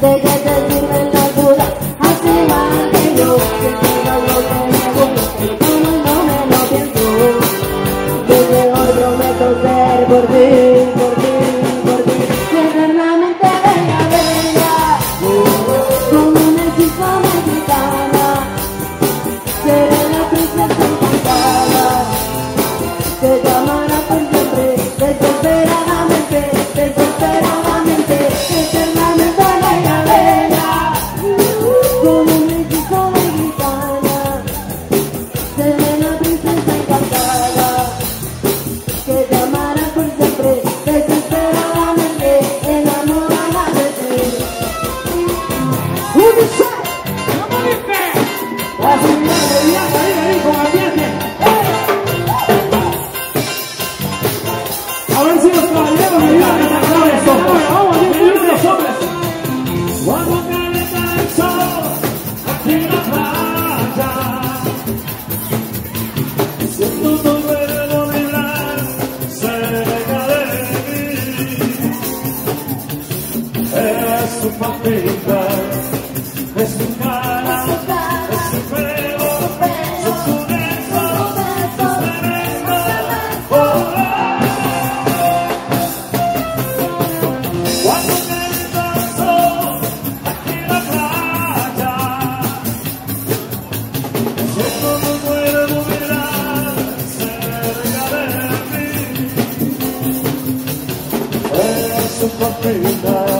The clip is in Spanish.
sé que te sirven las dudas, así igual que yo, que todo lo que me gusta, pero como no me lo pienso, desde hoy prometo ser por ti, por ti, por ti, que eternamente bella, bella, como un hechizo mexicana, seré la princesa encantada, que te amará por siempre, desesperadamente, desesperadamente, eternamente bella, bella, como un hechizo mexicana, seré la princesa encantada, que te amará por siempre, desesperadamente, enamorada de ti. La señora de Diana, ahí con ambiente. A ver si los caballeros me ayudan a cantar esto. Vamos, los hombres. Cuando calienta el sol aquí en la playa, siento tu cuerpo vibrar cerca de mí. Es tu papita, es tu cara, es tu pelo, son tus besos, tus besos. Cuando calienta el sol aquí en la playa, siento tu cuerpo vibrar cerca de mí. Es tu papita.